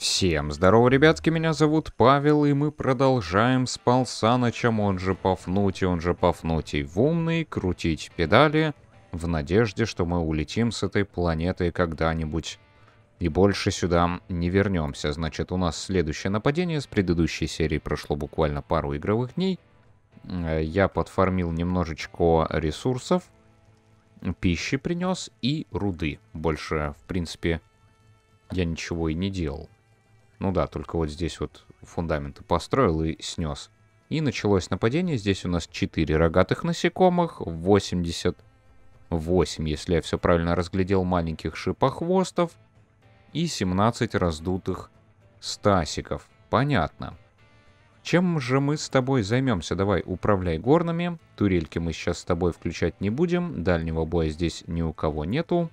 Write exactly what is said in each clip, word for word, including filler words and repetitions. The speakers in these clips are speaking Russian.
Всем здорово, ребятки, меня зовут Павел, и мы продолжаем с Пал Санычем, он же Пафнутий, он же Пафнутий в умный, крутить педали, в надежде, что мы улетим с этой планеты когда-нибудь и больше сюда не вернемся. Значит, у нас следующее нападение, с предыдущей серии прошло буквально пару игровых дней. Я подфармил немножечко ресурсов, пищи принес и руды. Больше, в принципе, я ничего и не делал. Ну да, только вот здесь вот фундаменты построил и снес. И началось нападение. Здесь у нас четыре рогатых насекомых, восемьдесят восемь, если я все правильно разглядел, маленьких шипохвостов и семнадцать раздутых стасиков. Понятно. Чем же мы с тобой займемся? Давай, управляй горными. Турельки мы сейчас с тобой включать не будем. Дальнего боя здесь ни у кого нету.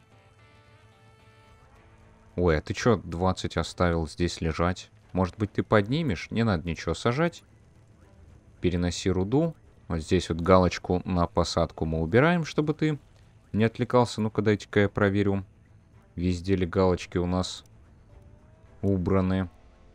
Ой, а ты чё двадцать оставил здесь лежать? Может быть, ты поднимешь? Не надо ничего сажать. Переноси руду. Вот здесь вот галочку на посадку мы убираем, чтобы ты не отвлекался. Ну-ка, дайте-ка я проверю. Везде ли галочки у нас убраны.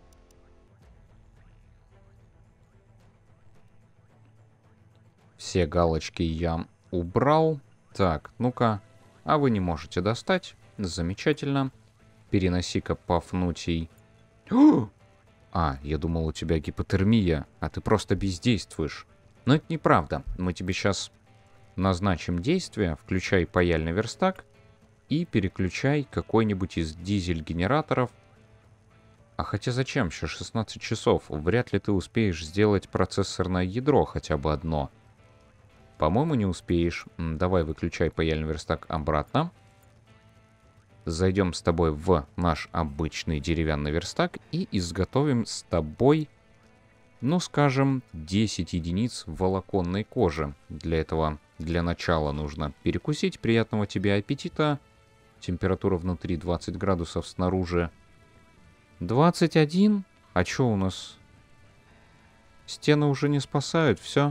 Все галочки я убрал. Так, ну-ка. А вы не можете достать. Замечательно. Переноси-ка, Пафнутий. А, я думал, у тебя гипотермия, а ты просто бездействуешь. Но это неправда. Мы тебе сейчас назначим действие. Включай паяльный верстак и переключай какой-нибудь из дизель-генераторов. А хотя зачем? Еще шестнадцать часов. Вряд ли ты успеешь сделать процессорное ядро хотя бы одно. По-моему, не успеешь. Давай выключай паяльный верстак обратно. Зайдем с тобой в наш обычный деревянный верстак и изготовим с тобой, ну скажем, десять единиц волоконной кожи. Для этого для начала нужно перекусить. Приятного тебе аппетита. Температура внутри двадцать градусов, снаружи двадцать один. А что у нас? Стены уже не спасают, все.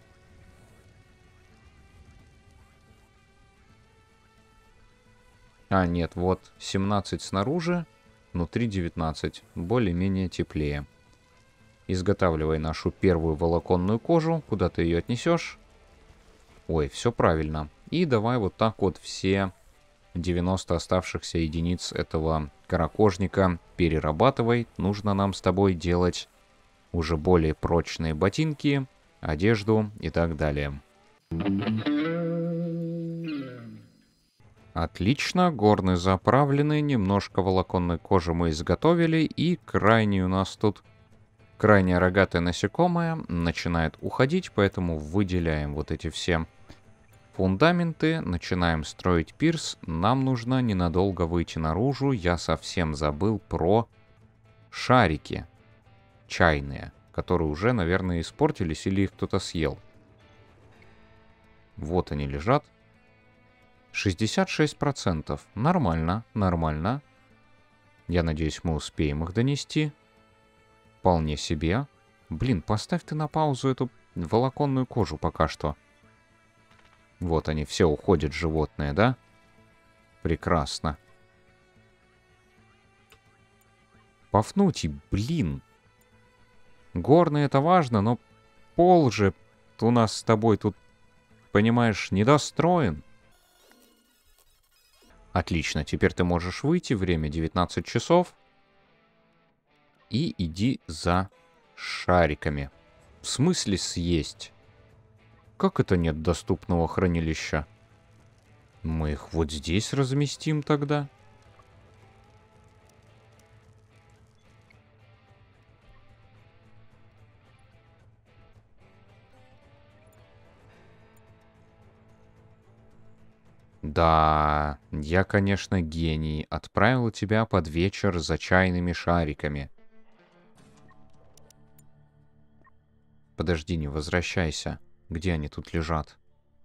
А, нет, вот семнадцать снаружи, внутри девятнадцать. Более-менее теплее. Изготавливай нашу первую волоконную кожу. Куда ты ее отнесешь? Ой, все правильно. И давай вот так вот все девяносто оставшихся единиц этого каракожника перерабатывай. Нужно нам с тобой делать уже более прочные ботинки, одежду и так далее. Отлично, горны заправлены, немножко волоконной кожи мы изготовили, и крайний у нас тут, крайняя рогатая насекомая начинает уходить, поэтому выделяем вот эти все фундаменты, начинаем строить пирс. Нам нужно ненадолго выйти наружу, я совсем забыл про шарики чайные, которые уже, наверное, испортились или их кто-то съел. Вот они лежат. шестьдесят шесть процентов. Нормально, нормально. Я надеюсь, мы успеем их донести. Вполне себе. Блин, поставь ты на паузу эту волоконную кожу пока что. Вот они, все уходят, животные, да? Прекрасно. Пафнутий, блин. Горный это важно, но пол же у нас с тобой тут, понимаешь, недостроен. Отлично, теперь ты можешь выйти, время девятнадцать часов. И иди за шариками. В смысле съесть? Как это нет доступного хранилища? Мы их вот здесь разместим тогда. Да, я, конечно, гений. Отправил тебя под вечер за чайными шариками. Подожди, не возвращайся. Где они тут лежат?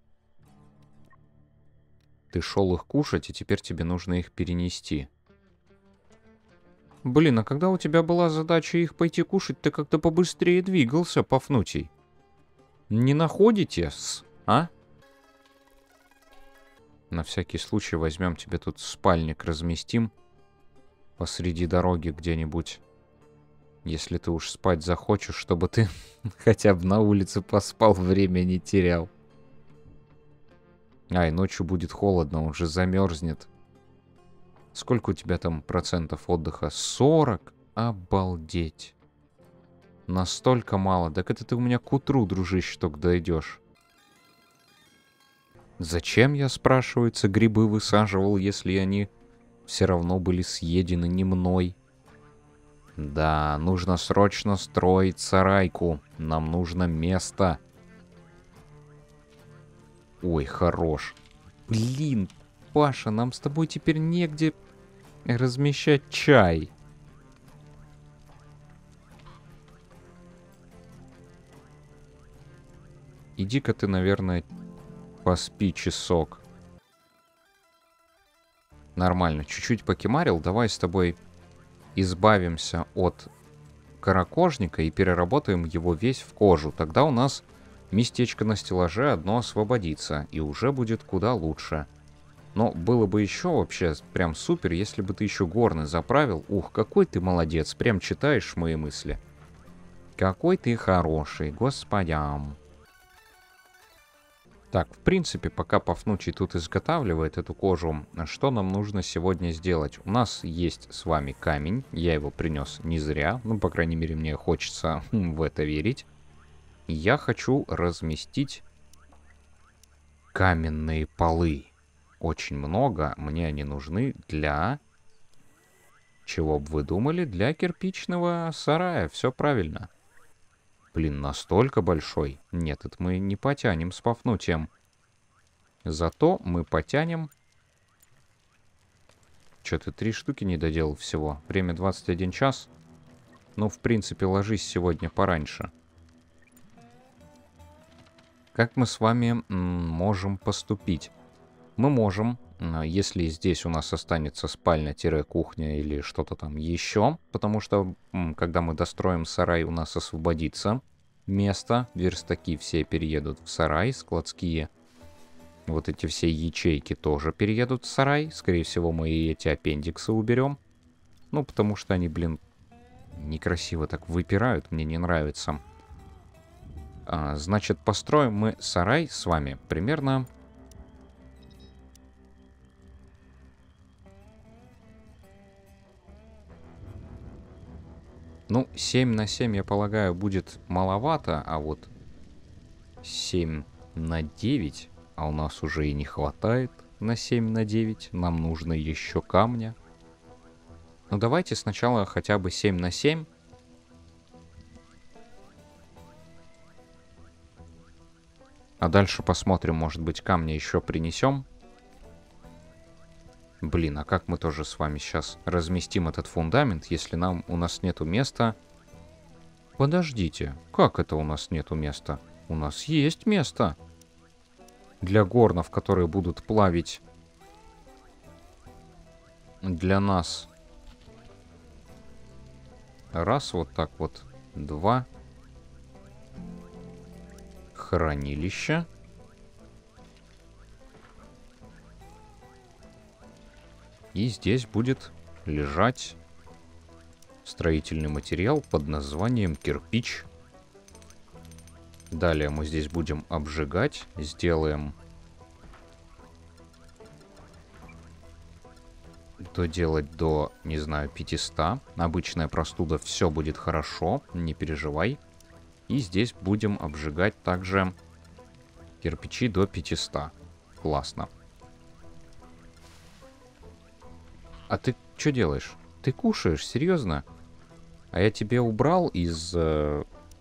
Ты шел их кушать, и теперь тебе нужно их перенести. Блин, а когда у тебя была задача их пойти кушать, ты как-то побыстрее двигался, Пафнутий. Не находите-с, а? На всякий случай возьмем тебе тут спальник, разместим посреди дороги где-нибудь. Если ты уж спать захочешь, чтобы ты хотя бы на улице поспал, время не терял. Ай, ночью будет холодно, он же замерзнет. Сколько у тебя там процентов отдыха? сорок? Обалдеть. Настолько мало. Так это ты у меня к утру, дружище, только дойдешь. Зачем, я, спрашивается, грибы высаживал, если они все равно были съедены не мной? Да, нужно срочно строить сарайку. Нам нужно место. Ой, хорош. Блин, Паша, нам с тобой теперь негде размещать чай. Иди-ка ты, наверное, поспи часок. Нормально, чуть-чуть покемарил. Давай с тобой избавимся от каракожника и переработаем его весь в кожу. Тогда у нас местечко на стеллаже одно освободится, и уже будет куда лучше. Но было бы еще вообще прям супер, если бы ты еще горны заправил. Ух, какой ты молодец, прям читаешь мои мысли. Какой ты хороший, господям. Так, в принципе, пока Пафнутий тут изготавливает эту кожу, что нам нужно сегодня сделать? У нас есть с вами камень, я его принес не зря, ну, по крайней мере, мне хочется в это верить. Я хочу разместить каменные полы. Очень много, мне они нужны для... Чего бы вы думали? Для кирпичного сарая, все правильно. Блин, настолько большой? Нет, это мы не потянем с Пафнутием. Зато мы потянем... Чё, ты три штуки не доделал всего? Время двадцать один час. Ну, в принципе, ложись сегодня пораньше. Как мы с вами можем поступить? Мы можем, если здесь у нас останется спальня-кухня или что-то там еще, потому что, когда мы достроим сарай, у нас освободится место, верстаки все переедут в сарай, складские, вот эти все ячейки тоже переедут в сарай, скорее всего, мы и эти аппендиксы уберем, ну, потому что они, блин, некрасиво так выпирают, мне не нравится. А, значит, построим мы сарай с вами примерно... Ну, семь на семь, я полагаю, будет маловато, а вот семь на девять, а у нас уже и не хватает на семь на девять, нам нужно еще камня. Ну, давайте сначала хотя бы семь на семь. А дальше посмотрим, может быть, камня еще принесем. Блин, а как мы тоже с вами сейчас разместим этот фундамент, если нам у нас нету места? Подождите, как это у нас нету места? У нас есть место. Для горнов, которые будут плавить для нас. Раз, вот так вот. Два. Хранилище. И здесь будет лежать строительный материал под названием кирпич. Далее мы здесь будем обжигать. Сделаем... Доделать до, не знаю, пятисот. Обычная простуда, все будет хорошо, не переживай. И здесь будем обжигать также кирпичи до пятисот. Классно. А ты что делаешь? Ты кушаешь, серьезно? А я тебе убрал из... Э,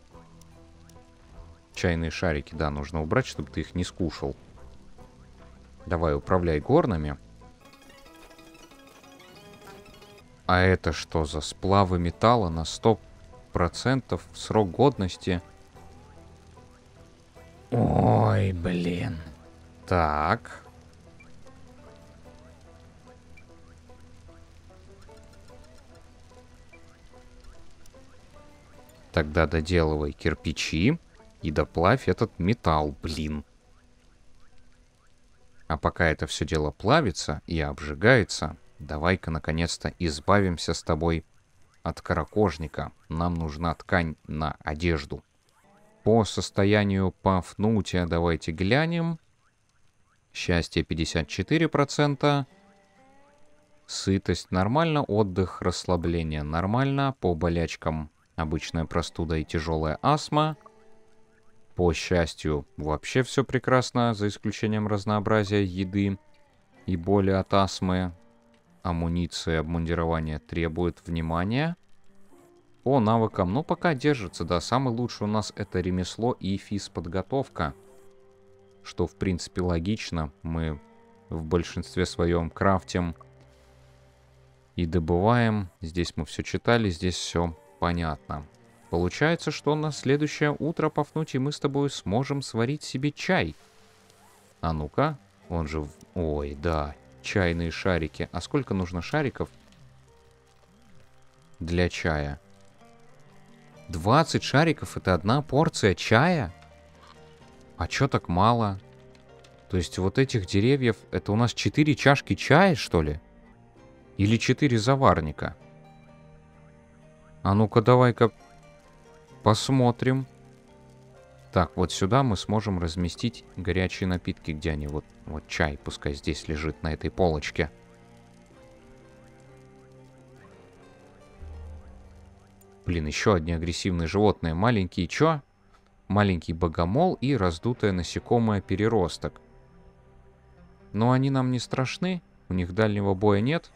чайные шарики, да, нужно убрать, чтобы ты их не скушал. Давай, управляй горнами. А это что за сплавы металла на сто процентов срок годности? Ой, блин. Так... Тогда доделывай кирпичи и доплавь этот металл, блин. А пока это все дело плавится и обжигается, давай-ка наконец-то избавимся с тобой от каракожника. Нам нужна ткань на одежду. По состоянию Пафнутия давайте глянем. Счастье пятьдесят четыре процента. Сытость нормально, отдых, расслабление нормально. По болячкам обычная простуда и тяжелая астма. По счастью вообще все прекрасно, за исключением разнообразия еды и боли от астмы. Амуниция, обмундирование требует внимания. По навыкам, ну пока держится, да, самый лучший у нас это ремесло и физподготовка. Что в принципе логично, мы в большинстве своем крафтим и добываем. Здесь мы все читали, здесь все понятно. Получается, что на следующее утро, Пафнутий, мы с тобой сможем сварить себе чай. А ну-ка, он же... Ой, да, чайные шарики. А сколько нужно шариков для чая? двадцать шариков — это одна порция чая? А чё так мало? То есть вот этих деревьев, это у нас четыре чашки чая, что ли? Или четыре заварника? А ну-ка, давай-ка посмотрим. Так, вот сюда мы сможем разместить горячие напитки, где они. Вот, вот чай, пускай здесь лежит на этой полочке. Блин, еще одни агрессивные животные. Маленький чё? Маленький богомол и раздутое насекомое переросток. Но они нам не страшны. У них дальнего боя нет.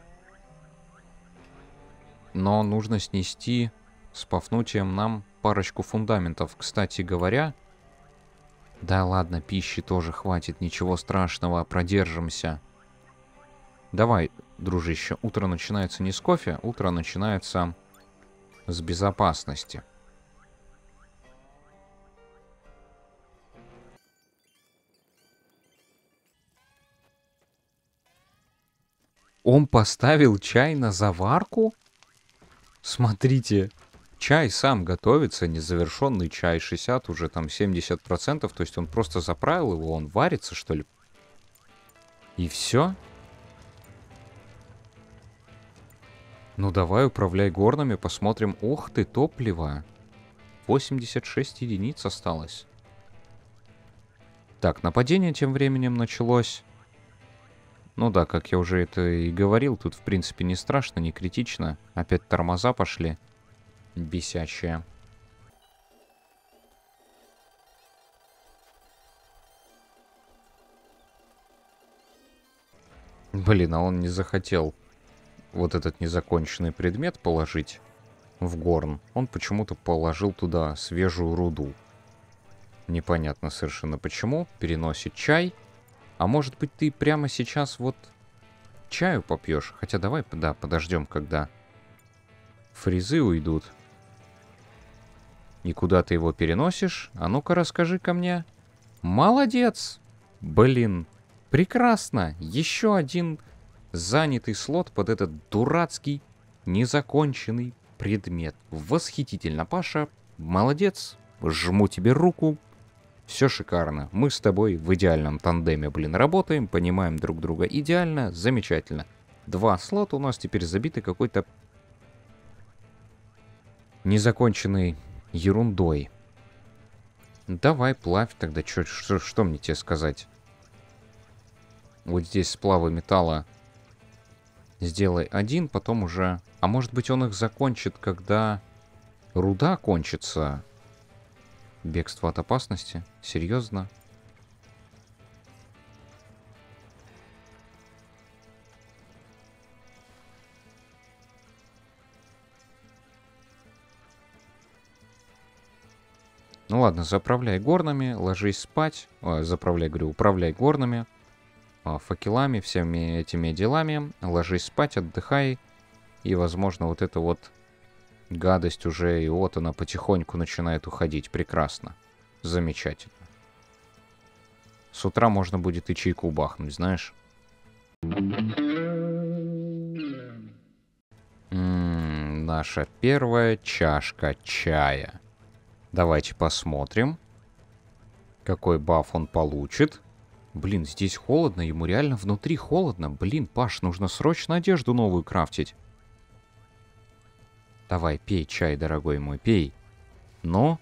Но нужно снести с Пафнутием нам парочку фундаментов. Кстати говоря... Да ладно, пищи тоже хватит, ничего страшного, продержимся. Давай, дружище, утро начинается не с кофе, утро начинается с безопасности. Он поставил чай на заварку? Смотрите, чай сам готовится, незавершенный чай, шестьдесят, уже там семьдесят процентов, то есть он просто заправил его, он варится, что ли? И все? Ну давай, управляй горнами, посмотрим. Ох ты, топливо. восемьдесят шесть единиц осталось. Так, нападение тем временем началось. Ну да, как я уже это и говорил, тут в принципе не страшно, не критично. Опять тормоза пошли. Бесячие. Блин, а он не захотел вот этот незаконченный предмет положить в горн. Он почему-то положил туда свежую руду. Непонятно совершенно почему. Переносит чай. А может быть, ты прямо сейчас вот чаю попьешь? Хотя давай, да, подождем, когда фризы уйдут. И куда ты его переносишь? А ну-ка, расскажи-ка мне. Молодец! Блин, прекрасно! Еще один занятый слот под этот дурацкий, незаконченный предмет. Восхитительно, Паша. Молодец. Жму тебе руку. Все шикарно. Мы с тобой в идеальном тандеме, блин, работаем, понимаем друг друга идеально, замечательно. Два слота у нас теперь забиты какой-то незаконченной ерундой. Давай, плавь тогда. Чё, что, что мне тебе сказать? Вот здесь сплавы металла сделай один, потом уже... А может быть, он их закончит, когда руда кончится? Бегство от опасности? Серьезно? Ну ладно, заправляй горнами, ложись спать. Ой, заправляй, говорю, управляй горнами, факелами, всеми этими делами. Ложись спать, отдыхай. И, возможно, вот эта вот гадость уже, и вот она потихоньку начинает уходить. Прекрасно. Замечательно. С утра можно будет и чайку бахнуть, знаешь. М-м, наша первая чашка чая. Давайте посмотрим, какой баф он получит. Блин, здесь холодно, ему реально внутри холодно. Блин, Паш, нужно срочно одежду новую крафтить. Давай, пей чай, дорогой мой, пей. Но...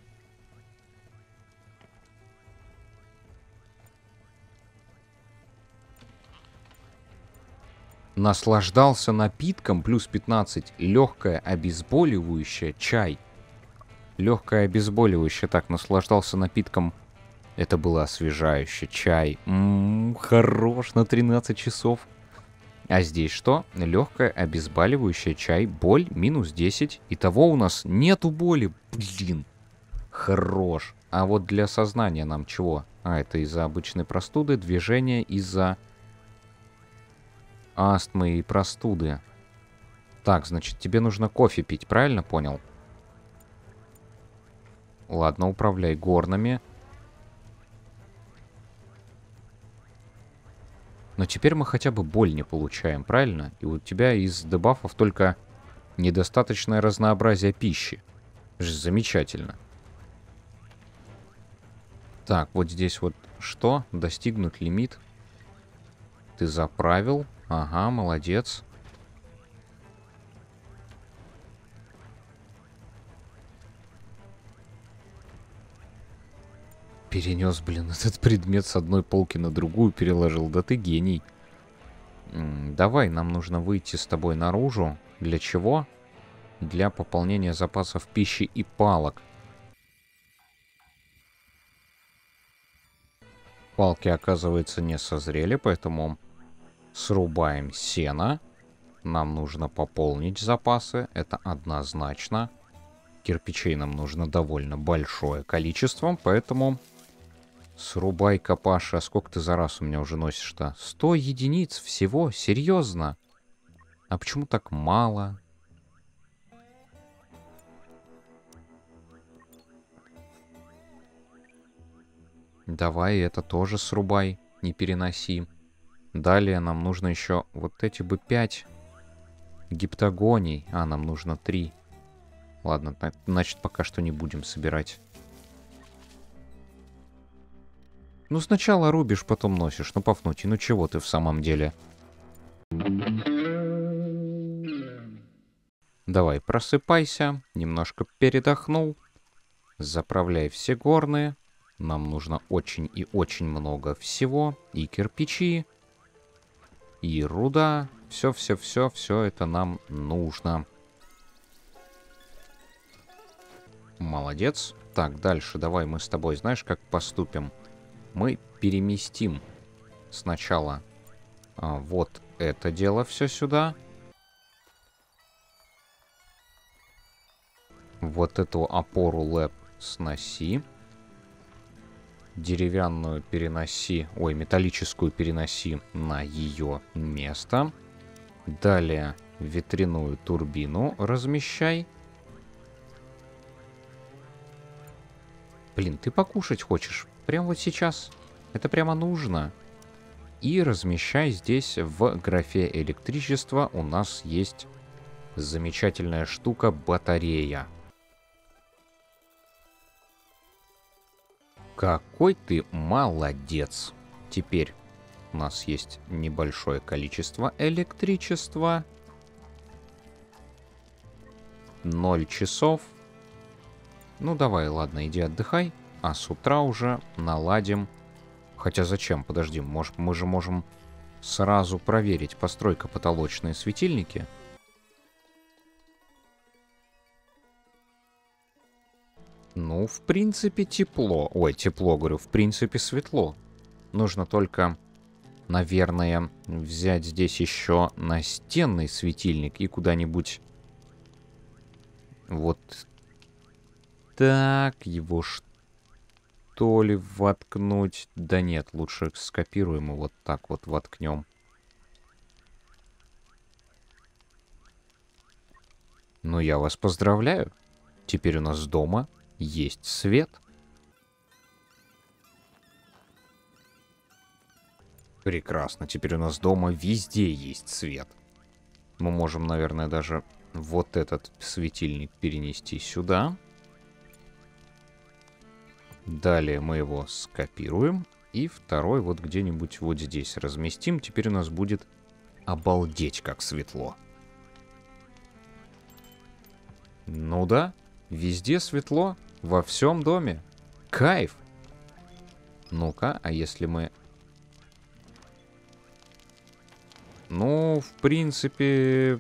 Наслаждался напитком, плюс пятнадцать, легкое обезболивающее, чай. Легкое обезболивающее, так, наслаждался напитком. Это было освежающе, чай. Ммм, хорош на тринадцать часов. А здесь что? Легкое обезболивающее, чай, боль, минус десять. Итого у нас нету боли, блин. Хорош. А вот для сознания нам чего? А, это из-за обычной простуды, движение из-за... астмы и простуды. Так, значит, тебе нужно кофе пить, правильно понял? Ладно, управляй горными. Но теперь мы хотя бы боль не получаем, правильно? И у тебя из дебафов только недостаточное разнообразие пищи. Замечательно. Так, вот здесь вот что? Достигнут лимит. Ты заправил. Ага, молодец. Перенес, блин, этот предмет с одной полки на другую переложил. Да ты гений. М, давай, нам нужно выйти с тобой наружу. Для чего? Для пополнения запасов пищи и палок. Палки, оказывается, не созрели, поэтому срубаем сено. Нам нужно пополнить запасы, это однозначно. Кирпичей нам нужно довольно большое количество, поэтому срубай-ка, Паша. Сколько ты за раз у меня уже носишь-то? сто единиц всего? Серьезно? А почему так мало? Давай это тоже срубай, не переноси. Далее нам нужно еще вот эти бы пять гиптагоний. А, нам нужно три. Ладно, значит, пока что не будем собирать. Ну, сначала рубишь, потом носишь. Ну, Пафнутий, ну чего ты в самом деле? Давай, просыпайся. Немножко передохнул. Заправляй все горные. Нам нужно очень и очень много всего. И кирпичи, и руда. Все-все-все, все это нам нужно. Молодец. Так, дальше давай мы с тобой, знаешь, как поступим? Мы переместим сначала а, вот это дело все сюда. Вот эту опору лэп сноси. Деревянную переноси, ой, металлическую переноси на ее место. Далее ветряную турбину размещай. Блин, ты покушать хочешь? Прямо вот сейчас. Это прямо нужно. И размещай здесь в графе электричество. У нас есть замечательная штука батарея. Какой ты молодец. Теперь у нас есть небольшое количество электричества. ноль часов. Ну давай, ладно, иди отдыхай. А с утра уже наладим. Хотя зачем? Подожди, может, мы же можем сразу проверить постройка потолочные светильники. Ну, в принципе, тепло. Ой, тепло, говорю, в принципе, светло. Нужно только, наверное, взять здесь еще настенный светильник и куда-нибудь вот так его что ли воткнуть. Да нет, лучше скопируем и вот так вот воткнем. Ну, я вас поздравляю. Теперь у нас дома есть свет. Прекрасно. Теперь у нас дома везде есть свет. Мы можем, наверное, даже вот этот светильник перенести сюда. Далее мы его скопируем. И второй вот где-нибудь вот здесь разместим. Теперь у нас будет обалдеть как светло. Ну да, везде светло, во всем доме. Кайф! Ну-ка, а если мы... Ну, в принципе...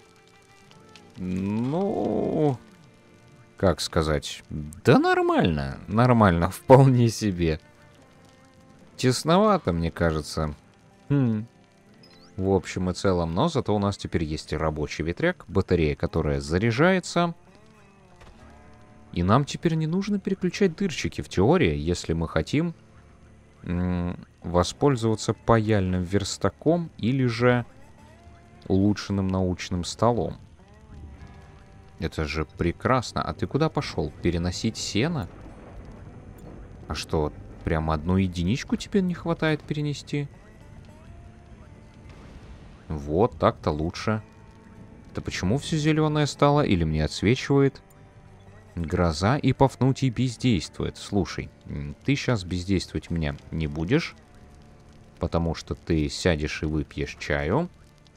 Ну... Как сказать? Да нормально, нормально, вполне себе. Тесновато, мне кажется. Хм. В общем и целом, но зато у нас теперь есть рабочий ветряк, батарея, которая заряжается. И нам теперь не нужно переключать дырчики. В теории, если мы хотим воспользоваться паяльным верстаком или же улучшенным научным столом. Это же прекрасно. А ты куда пошел? Переносить сено? А что, прямо одну единичку тебе не хватает перенести? Вот, так-то лучше. Это почему все зеленое стало? Или мне отсвечивает? Гроза и Пафнутий бездействует. Слушай, ты сейчас бездействовать меня не будешь, потому что ты сядешь и выпьешь чаю.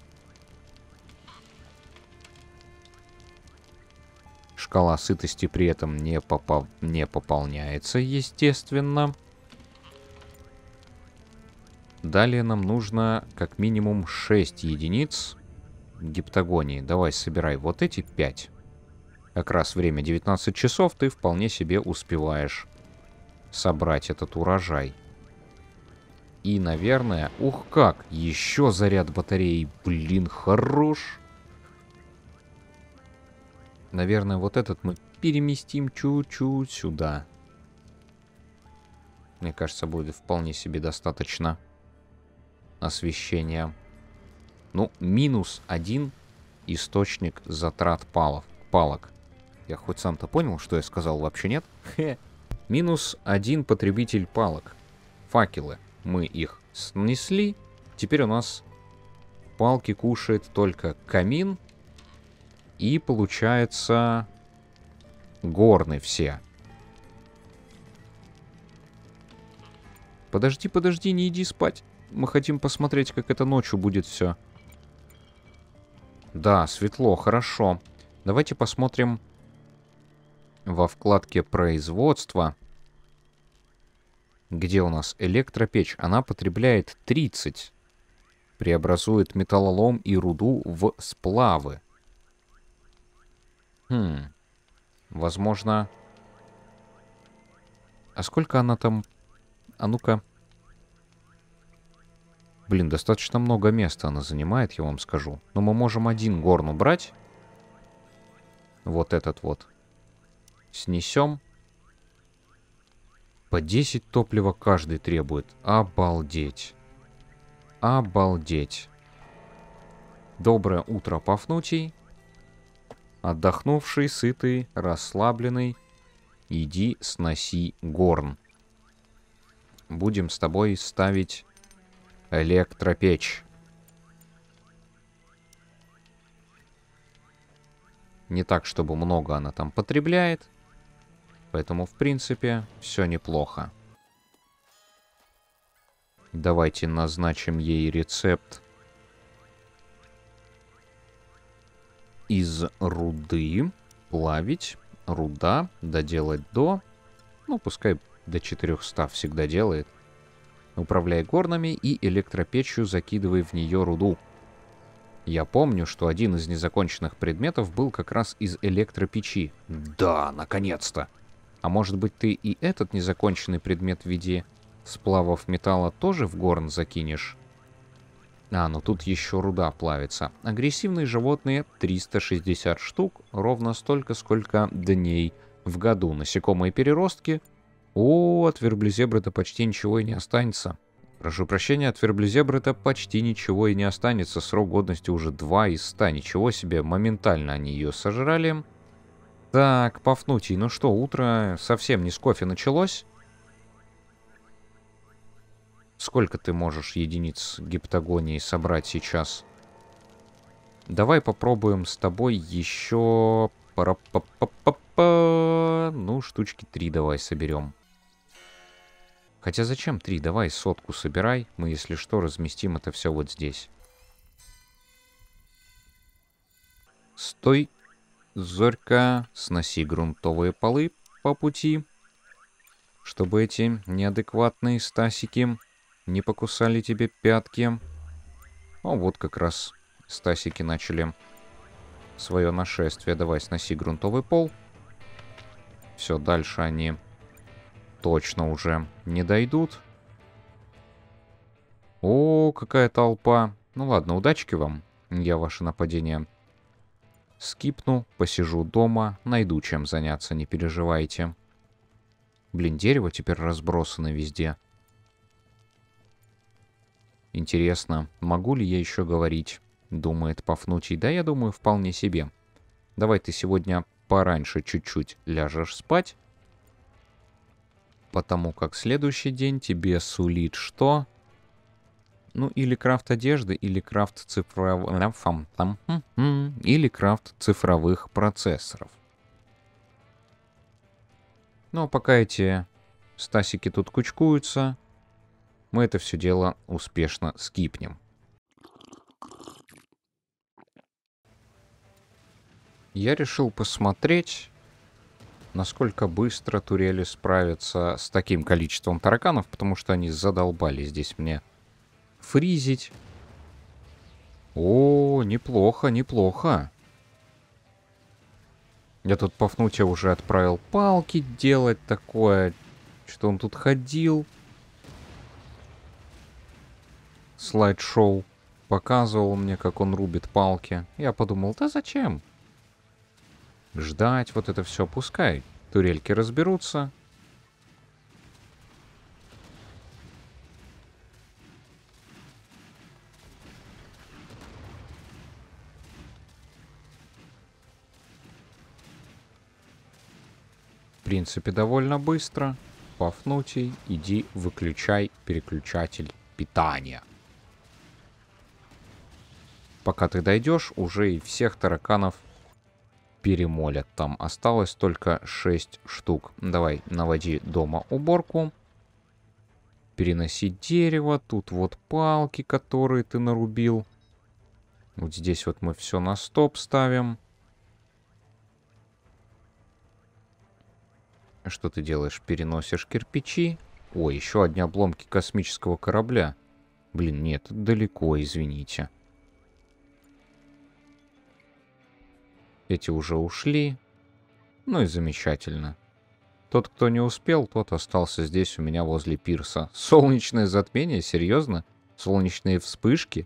Шкала сытости при этом не, попа не пополняется, естественно. Далее нам нужно как минимум шесть единиц гептагонии. Давай собирай вот эти пять. Как раз время девятнадцать часов, ты вполне себе успеваешь собрать этот урожай. И, наверное... Ух как! Еще заряд батареи. Блин, хорош! Наверное, вот этот мы переместим чуть-чуть сюда. Мне кажется, будет вполне себе достаточно освещения. Ну, минус один источник затрат палов, палок. Я хоть сам-то понял, что я сказал, вообще нет? Хе. Минус один потребитель палок. Факелы. Мы их снесли. Теперь у нас палки кушает только камин. И получается горны все. Подожди, подожди, не иди спать. Мы хотим посмотреть, как это ночью будет все. Да, светло, хорошо. Давайте посмотрим во вкладке производства, где у нас электропечь. Она потребляет тридцать. Преобразует металлолом и руду в сплавы. Хм. Возможно... А сколько она там... А ну-ка... Блин, достаточно много места она занимает, я вам скажу. Но мы можем один горн убрать. Вот этот вот. Снесем. По десять топлива каждый требует. Обалдеть. Обалдеть. Доброе утро, Пафнутий. Отдохнувший, сытый, расслабленный. Иди сноси горн. Будем с тобой ставить электропечь. Не так, чтобы много она там потребляет. Поэтому, в принципе, все неплохо. Давайте назначим ей рецепт из руды. Плавить. Руда. Доделать до. Ну, пускай до четырёхсот всегда делает. Управляй горнами и электропечью закидывай в нее руду. Я помню, что один из незаконченных предметов был как раз из электропечи. Да, наконец-то! А может быть, ты и этот незаконченный предмет в виде сплавов металла тоже в горн закинешь? А, ну тут еще руда плавится. Агрессивные животные триста шестьдесят штук, ровно столько, сколько дней в году. Насекомые переростки. О, от верблюзебры-то почти ничего и не останется. Прошу прощения, от верблюзебры-то почти ничего и не останется. Срок годности уже два из ста. Ничего себе, моментально они ее сожрали. Так, Пафнутий, ну что, утро совсем не с кофе началось? Сколько ты можешь единиц гептагонии собрать сейчас? Давай попробуем с тобой еще... Пара-па-па-па-па. Ну, штучки три давай соберем. Хотя зачем три? Давай сотку собирай. Мы, если что, разместим это все вот здесь. Стой. Зорька, сноси грунтовые полы по пути, чтобы эти неадекватные стасики не покусали тебе пятки. О, вот как раз стасики начали свое нашествие. Давай, сноси грунтовый пол. Все, дальше они точно уже не дойдут. О, какая толпа. Ну ладно, удачки вам. Я ваше нападение скипну, посижу дома, найду чем заняться, не переживайте. Блин, дерево теперь разбросано везде. Интересно, могу ли я еще говорить? Думает Пафнутий. Да, я думаю, вполне себе. Давай ты сегодня пораньше чуть-чуть ляжешь спать. Потому как следующий день тебе сулит что? Ну, или крафт одежды, или крафт цифровых... Или крафт цифровых процессоров. Ну, а пока эти стасики тут кучкуются, мы это все дело успешно скипнем. Я решил посмотреть, насколько быстро турели справятся с таким количеством тараканов, потому что они задолбали здесь мне фризить. О, неплохо, неплохо. Я тут Пафнутия уже отправил палки делать такое, что он тут ходил. Слайд-шоу показывал мне, как он рубит палки. Я подумал, да зачем? Ждать вот это все, пускай турельки разберутся. В принципе, довольно быстро. Пафнутий, иди выключай переключатель питания. Пока ты дойдешь, уже и всех тараканов перемолят. Там осталось только шесть штук. Давай, наводи дома уборку. Переноси дерево. Тут вот палки, которые ты нарубил. Вот здесь вот мы все на стоп ставим. Что ты делаешь? Переносишь кирпичи. Ой, еще одни обломки космического корабля. Блин, нет, далеко, извините. Эти уже ушли. Ну и замечательно. Тот, кто не успел, тот остался здесь у меня возле пирса. Солнечное затмение? Серьезно? Солнечные вспышки?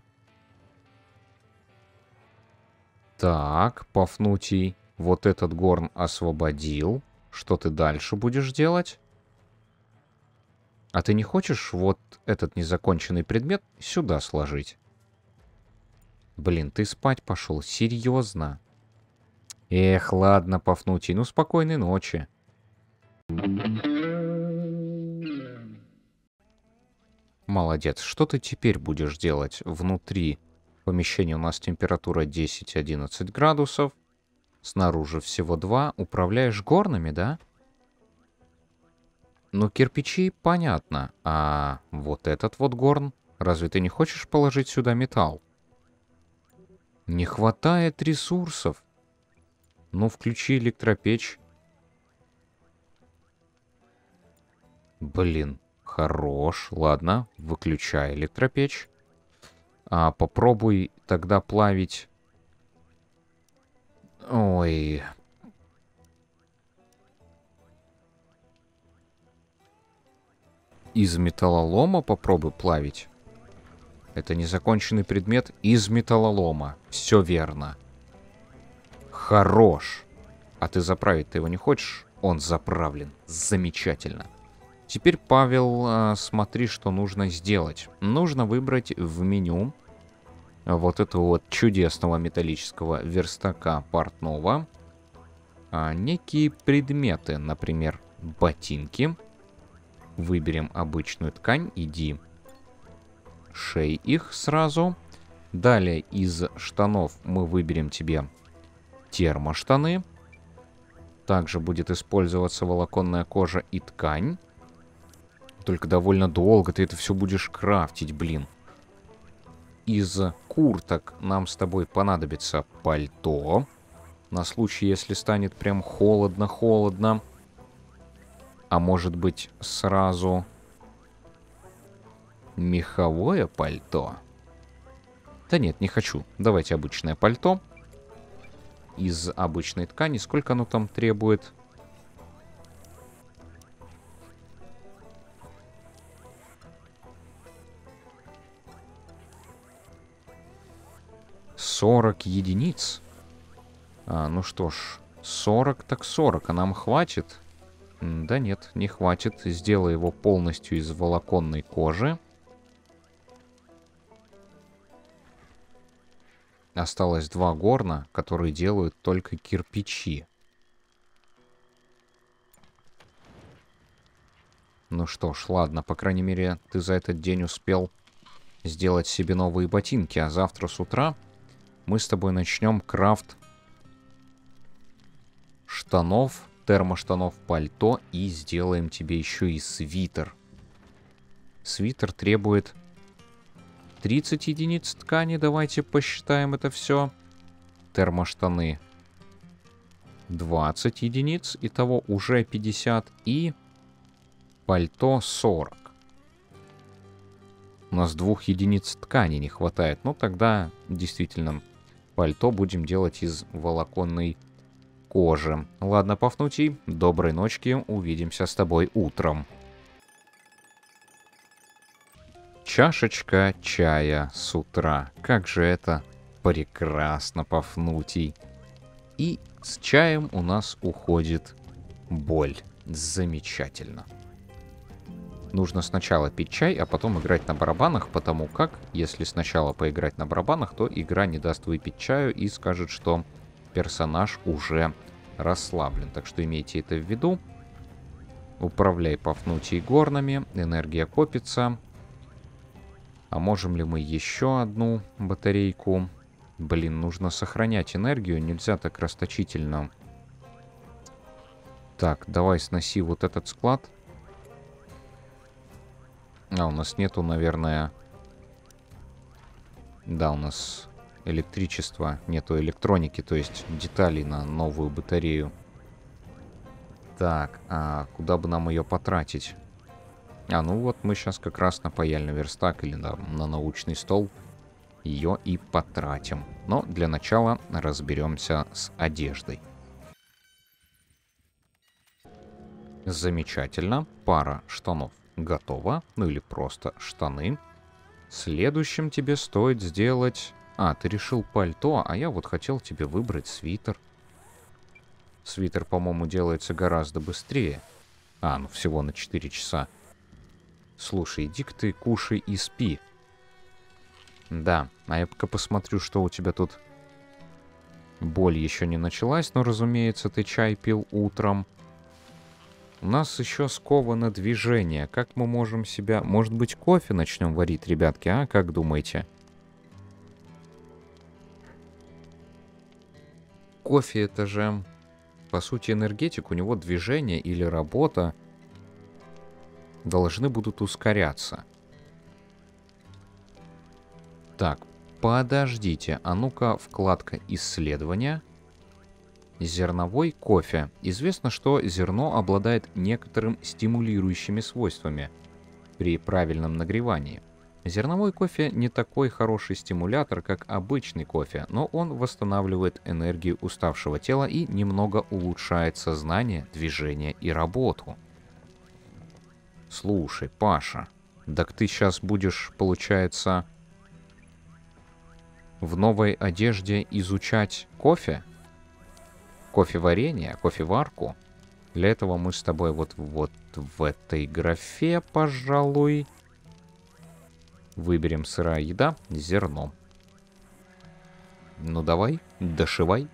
Так, Пафнутий, вот этот горн освободил. Что ты дальше будешь делать? А ты не хочешь вот этот незаконченный предмет сюда сложить? Блин, ты спать пошел? Серьезно? Эх, ладно, Пафнутий, ну спокойной ночи. Молодец. Что ты теперь будешь делать? Внутри помещения у нас температура десять-одиннадцать градусов. Снаружи всего два. Управляешь горнами, да? Ну, кирпичи понятно. А вот этот вот горн, разве ты не хочешь положить сюда металл? Не хватает ресурсов. Ну, включи электропечь. Блин, хорош. Ладно, выключай электропечь. А попробуй тогда плавить... Ой... Из металлолома попробуй плавить. Это незаконченный предмет из металлолома. Все верно. Хорош. А ты заправить-то его не хочешь? Он заправлен. Замечательно. Теперь, Павел, смотри, что нужно сделать. Нужно выбрать в меню вот этого вот чудесного металлического верстака портного некие предметы, например, ботинки. Выберем обычную ткань, иди шей их сразу. Далее из штанов мы выберем тебе термоштаны. Также будет использоваться волоконная кожа и ткань. Только довольно долго ты это все будешь крафтить, блин. Из курток нам с тобой понадобится пальто. На случай, если станет прям холодно-холодно. А может быть, сразу меховое пальто? Да нет, не хочу. Давайте обычное пальто. Из обычной ткани. Сколько оно там требует? сорок единиц. А, ну что ж, сорок так сорок, а нам хватит? М, да нет, не хватит. Сделай его полностью из волоконной кожи. Осталось два горна, которые делают только кирпичи. Ну что ж, ладно, по крайней мере, ты за этот день успел сделать себе новые ботинки, а завтра с утра мы с тобой начнем крафт штанов, термоштанов, пальто и сделаем тебе еще и свитер. Свитер требует тридцать единиц ткани, давайте посчитаем это все. Термоштаны двадцать единиц, итого уже пятьдесят, и пальто сорок. У нас двух единиц ткани не хватает, но тогда действительно пальто будем делать из волоконной кожи. Ладно, Пафнутий, доброй ночки, увидимся с тобой утром. Чашечка чая с утра. Как же это прекрасно, Пафнутий. И с чаем у нас уходит боль. Замечательно. Нужно сначала пить чай, а потом играть на барабанах, потому как, если сначала поиграть на барабанах, то игра не даст выпить чаю и скажет, что персонаж уже расслаблен. Так что имейте это в виду. Управляй Пафнутий горнами, энергия копится. А можем ли мы еще одну батарейку? Блин, нужно сохранять энергию, нельзя так расточительно. Так, давай сноси вот этот склад. А, у нас нету, наверное... Да, у нас электричества, нету электроники, то есть деталей на новую батарею. Так, а куда бы нам ее потратить? А, ну вот мы сейчас как раз на паяльный верстак или на, на научный стол ее и потратим. Но для начала разберемся с одеждой. Замечательно. Пара штанов готова. Ну или просто штаны. Следующим тебе стоит сделать... А, ты решил пальто, а я вот хотел тебе выбрать свитер. Свитер, по-моему, делается гораздо быстрее. А, ну всего на четыре часа. Слушай, иди-ка ты кушай и спи. Да, а я пока посмотрю, что у тебя тут... Боль еще не началась, но, разумеется, ты чай пил утром. У нас еще сковано движение. Как мы можем себя... Может быть, кофе начнем варить, ребятки, а? Как думаете? Кофе — это же, по сути, энергетик. У него движение или работа должны будут ускоряться. Так, подождите. А ну-ка, вкладка «Исследования». Зерновой кофе. Известно, что зерно обладает некоторым стимулирующими свойствами при правильном нагревании. Зерновой кофе не такой хороший стимулятор, как обычный кофе, но он восстанавливает энергию уставшего тела и немного улучшает сознание, движение и работу. Слушай, Паша, так ты сейчас будешь, получается, в новой одежде изучать кофе? Кофеварение, кофеварку? Для этого мы с тобой вот, вот в этой графе, пожалуй, выберем сырая еда, зерно. Ну давай, дошивай.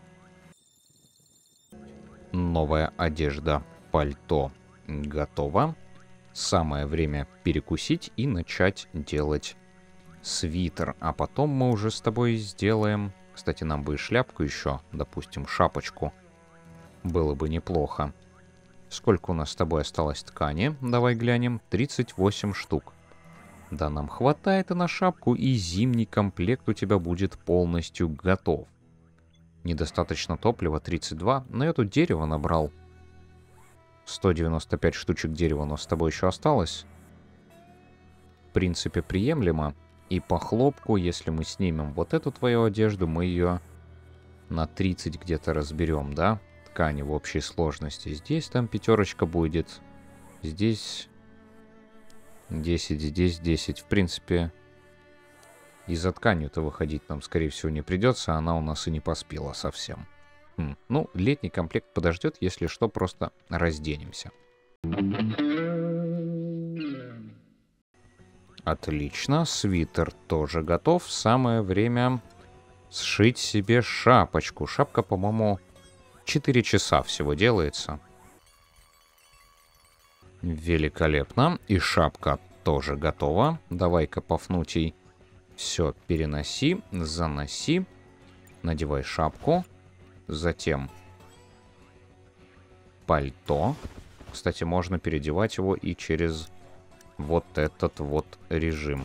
Новая одежда, пальто готово. Самое время перекусить и начать делать свитер. А потом мы уже с тобой сделаем... Кстати, нам бы и шляпку еще, допустим, шапочку. Было бы неплохо. Сколько у нас с тобой осталось ткани? Давай глянем. тридцать восемь штук. Да, нам хватает и на шапку, и зимний комплект у тебя будет полностью готов. Недостаточно топлива, тридцать два. Но я тут дерево набрал. сто девяносто пять штучек дерева у нас с тобой еще осталось. В принципе, приемлемо. И по хлопку, если мы снимем вот эту твою одежду, мы ее на тридцать где-то разберем, да? Ткани в общей сложности. Здесь там пятерочка будет. Здесь десять, здесь десять. В принципе, и за тканью-то выходить нам, скорее всего, не придется. Она у нас и не поспела совсем. Хм. Ну, летний комплект подождет, если что, просто разденемся. Отлично, свитер тоже готов. Самое время сшить себе шапочку. Шапка, по-моему, четыре часа всего делается. Великолепно. И шапка тоже готова. Давай-ка, Пафнутий, все переноси, заноси. Надевай шапку. Затем пальто. Кстати, можно переодевать его и через вот этот вот режим.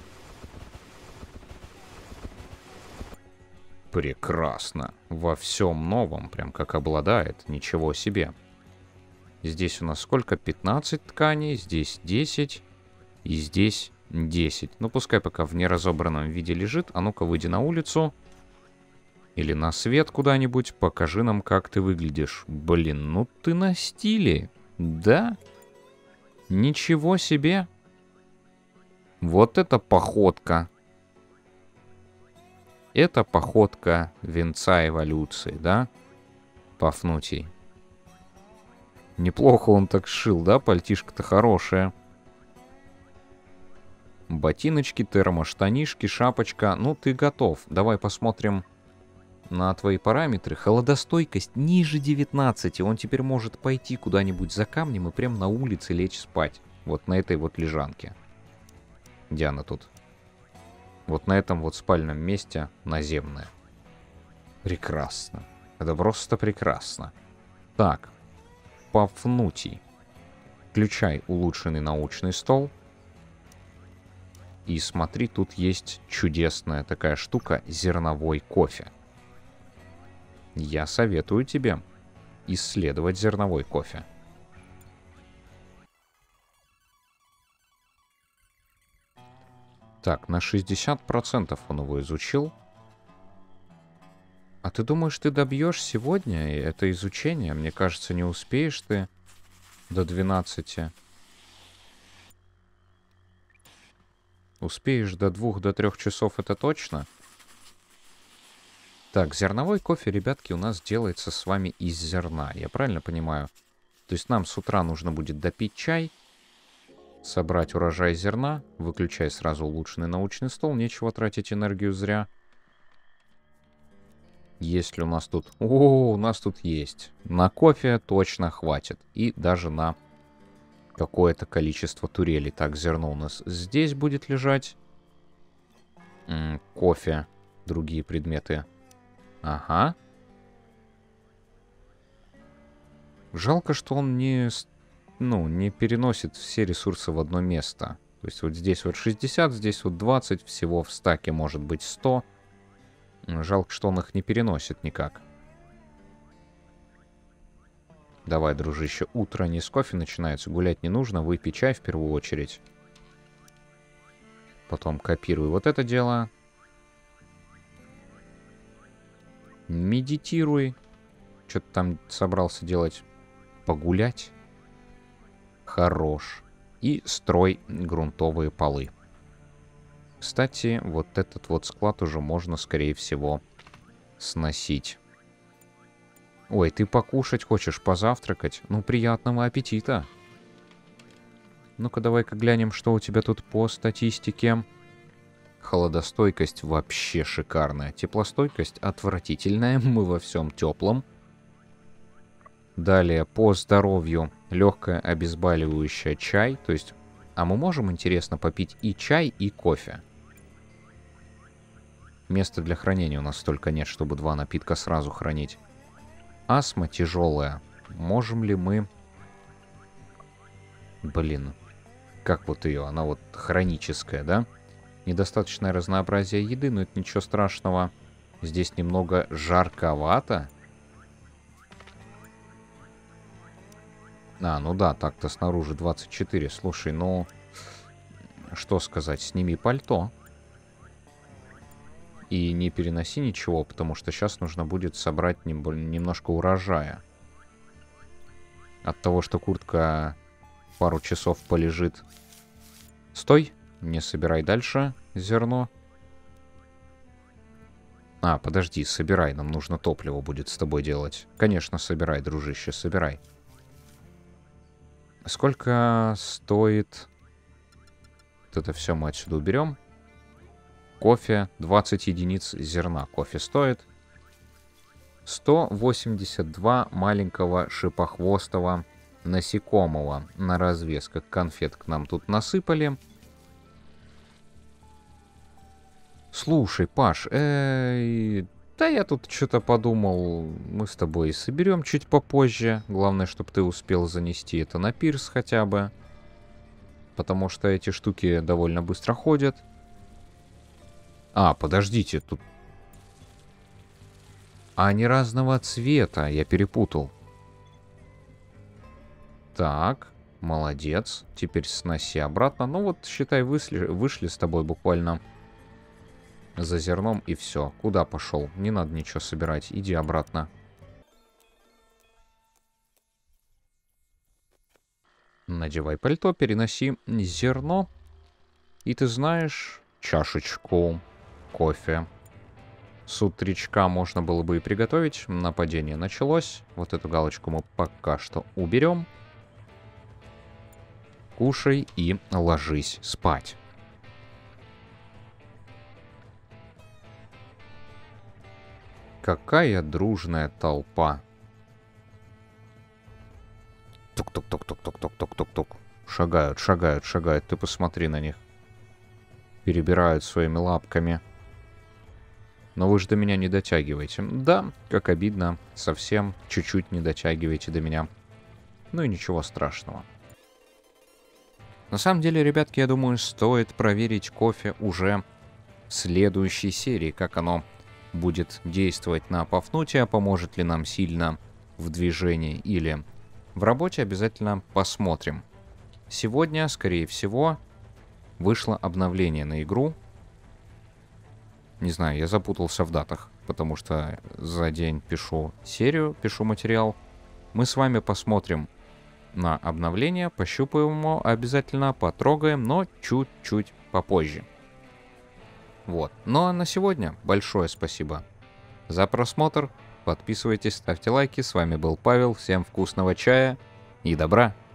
Прекрасно. Во всем новом, прям как обладает. Ничего себе. Здесь у нас сколько? пятнадцать тканей, здесь десять и здесь десять. Ну, пускай пока в неразобранном виде лежит. А ну-ка, выйди на улицу. Или на свет куда-нибудь. Покажи нам, как ты выглядишь. Блин, ну ты на стиле. Да? Ничего себе. Вот это походка. Это походка венца эволюции, да? Пафнутий. Неплохо он так сшил, да? Пальтишко-то хорошее. Ботиночки, термоштанишки, шапочка. Ну, ты готов. Давай посмотрим на твои параметры. Холодостойкость ниже девятнадцати. Он теперь может пойти куда-нибудь за камнем и прям на улице лечь спать. Вот на этой вот лежанке. Где она тут? Вот на этом вот спальном месте наземное. Прекрасно. Это просто прекрасно. Так. Пафнутий. Включай улучшенный научный стол. И смотри, тут есть чудесная такая штука — зерновой кофе. Я советую тебе исследовать зерновой кофе. Так, на шестьдесят процентов он его изучил. А ты думаешь, ты добьешь сегодня это изучение? Мне кажется, не успеешь ты до двенадцати. Успеешь до двух, до трех часов, это точно? Так, зерновой кофе, ребятки, у нас делается с вами из зерна. Я правильно понимаю? То есть нам с утра нужно будет допить чай, собрать урожай зерна, выключай сразу улучшенный научный стол, нечего тратить энергию зря. Есть ли у нас тут... О, у нас тут есть. На кофе точно хватит. И даже на какое-то количество турелей. Так, зерно у нас здесь будет лежать. М-м, кофе, другие предметы. Ага. Жалко, что он не... Ну, не переносит все ресурсы в одно место. То есть вот здесь вот шестьдесят, здесь вот двадцать, всего в стаке может быть сто. Жалко, что он их не переносит никак. Давай, дружище, утро не с кофе начинается, гулять не нужно, выпей чай в первую очередь. Потом копируй вот это дело. Медитируй. Что ты там собрался делать? Погулять? Хорош. И строй грунтовые полы. Кстати, вот этот вот склад уже можно, скорее всего, сносить. Ой, ты покушать хочешь, позавтракать? Ну, приятного аппетита. Ну-ка, давай-ка глянем, что у тебя тут по статистике. Холодостойкость вообще шикарная. Теплостойкость отвратительная. Мы во всем теплом. Далее, по здоровью, легкое обезболивающее чай. То есть, а мы можем, интересно, попить и чай, и кофе? Места для хранения у нас столько нет, чтобы два напитка сразу хранить. Астма тяжелая. Можем ли мы... Блин. Как вот ее? Она вот хроническая, да? Недостаточное разнообразие еды, но это ничего страшного. Здесь немного жарковато. А, ну да, так-то снаружи двадцать четыре. Слушай, ну... Что сказать, сними пальто. И не переноси ничего, потому что сейчас нужно будет собрать немножко урожая. От того, что куртка пару часов полежит. Стой, не собирай дальше зерно. А, подожди, собирай, нам нужно топливо будет с тобой делать. Конечно, собирай, дружище, собирай. Сколько стоит... Вот это все мы отсюда уберем. Кофе, двадцать единиц зерна кофе стоит. сто восемьдесят два маленького шипохвостого насекомого на развес, как конфет к нам тут насыпали. Слушай, Паш, э, да я тут что-то подумал, мы с тобой соберем чуть попозже. Главное, чтобы ты успел занести это на пирс хотя бы. Потому что эти штуки довольно быстро ходят. А, подождите, тут... А они разного цвета, я перепутал. Так, молодец. Теперь сноси обратно. Ну вот, считай, вышли, вышли с тобой буквально за зерном и все. Куда пошел? Не надо ничего собирать. Иди обратно. Надевай пальто, переноси зерно. И ты знаешь, чашечку кофе с утречка можно было бы и приготовить. Нападение началось. Вот эту галочку мы пока что уберем. Кушай и ложись спать. Какая дружная толпа. Тук-тук-тук-тук-тук-тук-тук-тук-тук. Шагают, шагают, шагают. Ты посмотри на них. Перебирают своими лапками. Но вы же до меня не дотягиваете. Да, как обидно. Совсем чуть-чуть не дотягиваете до меня. Ну и ничего страшного. На самом деле, ребятки, я думаю, стоит проверить кофе уже в следующей серии, как оно будет действовать на Пафнутия, поможет ли нам сильно в движении или в работе, обязательно посмотрим. Сегодня, скорее всего, вышло обновление на игру. Не знаю, я запутался в датах, потому что за день пишу серию, пишу материал. Мы с вами посмотрим на обновление, пощупаем его, обязательно потрогаем, но чуть-чуть попозже. Вот. Ну а на сегодня большое спасибо за просмотр. Подписывайтесь, ставьте лайки. С вами был Павел. Всем вкусного чая и добра.